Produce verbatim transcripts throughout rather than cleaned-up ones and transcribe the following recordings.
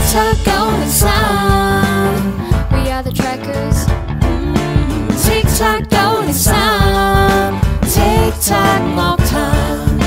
TikTok 九零三 We are the trackers TikTok 九零三 TikTok 樂壇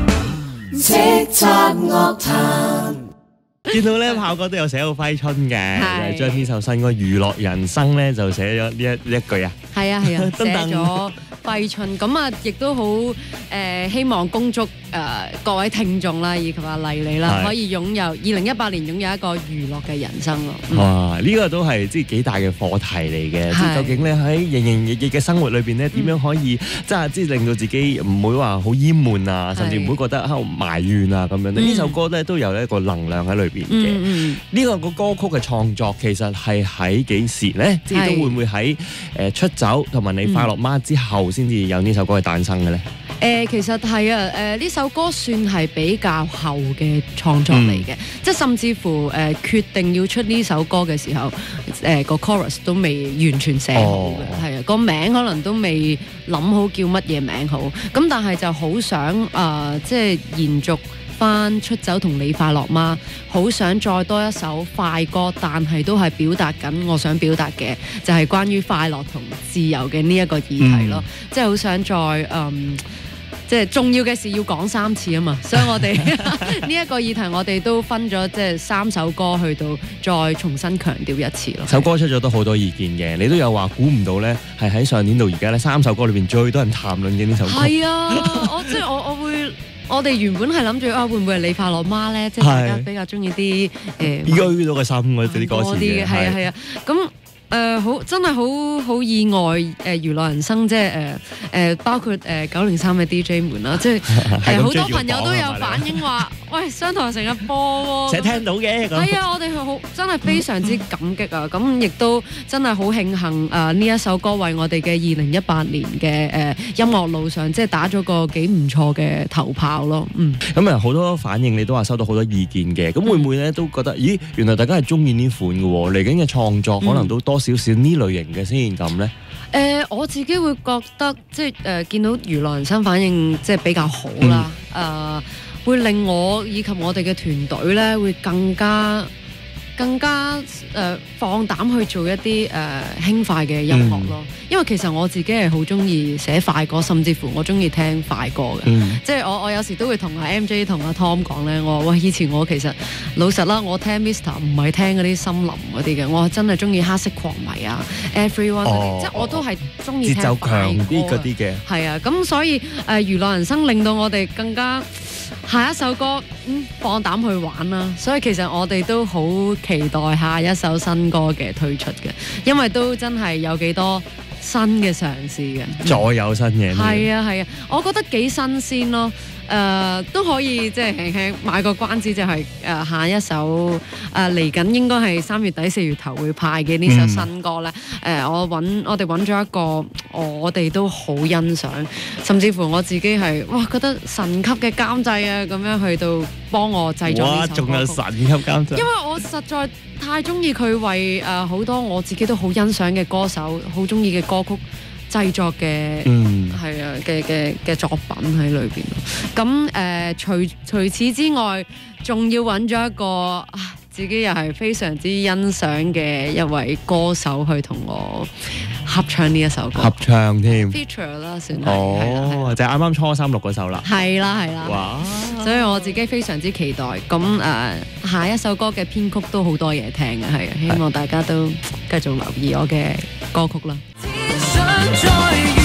TikTok 樂壇。 見到咧炮哥都有寫到揮春嘅，就係將呢首新歌《娛樂人生》咧就寫咗呢一呢一句啊。 係啊係啊，寫咗揮春，咁啊亦都好誒希望恭祝誒各位聽眾啦，以及阿麗麗啦，可以擁有二零一八年擁有一個娛樂嘅人生咯。 哇！呢個都係即係幾大嘅課題嚟嘅，即係究竟咧喺營營役役嘅生活裏邊咧，點樣可以即係即係令到自己唔會話好厭悶啊，甚至唔會覺得喺度埋怨啊咁樣咧。呢首歌咧都有一個能量喺裏邊嘅。呢個個歌曲嘅創作其實係喺幾時咧？即係都會唔會喺誒出走同埋你快樂媽之後先至有呢首歌嘅誕生嘅咧？ 誒其實係啊，誒呢首歌算係比較後嘅創作嚟嘅，即係甚至乎誒決定要出呢首歌嘅時候，誒個 chorus 都未完全寫好嘅，係啊，個名可能都未諗好叫乜嘢名好，咁但係就好想啊，即係延續翻出走同你快樂嗎，好想再多一首快歌，但係都係表達緊我想表達嘅，就係關於快樂同自由嘅呢一個議題咯，即係好想再嗯。即係重要嘅事要講三次啊嘛，所以我哋呢一個議題我哋都分咗即係三首歌去到再重新強調一次咯。 首歌出咗都好多意見嘅，你都有話估唔到咧，係喺上年到而家咧三首歌裏邊最多人談論嘅呢首歌。 係啊，我即係我我會，我哋原本係諗住啊會唔會係你快樂媽咧，即係大家比較中意啲誒。 依家遇到個心嗰啲歌詞嘅， 係啊係啊，咁。誒、呃、好真係好好意外誒、呃、娛樂人生即係誒誒包括誒九零三嘅 D J 們啦，即係誒好多朋友都有反映話，喂商台成日播喎， 成日聽到嘅。 係啊，我哋係好真係非常之感激啊！咁亦都真係好慶幸啊！呢一首歌為我哋嘅二零一八年嘅誒、呃、音樂路上即係打咗個幾唔錯嘅頭炮咯。嗯， 咁啊好多反應，你都話收到好多意見嘅，咁會唔會咧都覺得咦原來大家係中意呢款嘅喎？嚟緊嘅創作可能都多少少呢類型嘅先咁咧？誒、 呃，我自己會覺得即係誒、呃、見到娛樂人生反應即係比較好啦，誒、嗯呃、會令我以及我哋嘅團隊咧會更加更加誒、呃、放膽去做一啲誒、呃、輕快嘅音樂咯，嗯、因為其實我自己係好中意寫快歌，甚至乎我中意聽快歌嘅，嗯、即係我我有時都會同阿 M J 同阿 Tom 講咧，我話喂以前我其實老實啦，我聽 Mister 唔係聽嗰啲森林嗰啲嘅，我真係中意黑色狂迷啊 Everyone 嗰啲，哦、即係我都係中意聽快歌節奏強啲嗰啲嘅，係啊，咁所以誒、呃、娛樂人生令到我哋更加。下一首歌，嗯，放膽去玩啦！所以其實我哋都好期待下一首新歌嘅推出嘅，因為都真係有幾多新嘅嘗試嘅， 再有新嘢。 係啊係啊，我覺得幾新鮮咯。誒、呃、都可以即係輕輕買個關子，就係、是、誒、呃、下一首誒嚟緊應該係三月底四月頭會派嘅呢首新歌咧。誒、嗯呃、我揾我哋揾咗一個我哋都好欣賞，甚至乎我自己係哇覺得神級嘅監製啊，咁樣去到幫我製作呢首歌曲。哇！仲有神級監製，因為我實在太中意佢為誒好、呃、多我自己都好欣賞嘅歌手，好中意嘅歌曲。製作嘅係啊嘅嘅嘅作品喺裏邊，咁誒、呃、除除此之外，仲要揾咗一個啊自己又係非常之欣賞嘅一位歌手去同我合唱呢一首歌， 合唱添 feature 啦，算係哦，就係啱啱初三錄嗰首啦， 係啦係啦， 哇！ 所以我自己非常之期待，咁誒、呃、下一首歌嘅編曲都好多嘢聽嘅，係啊，希望大家都繼續留意我嘅歌曲啦。再遇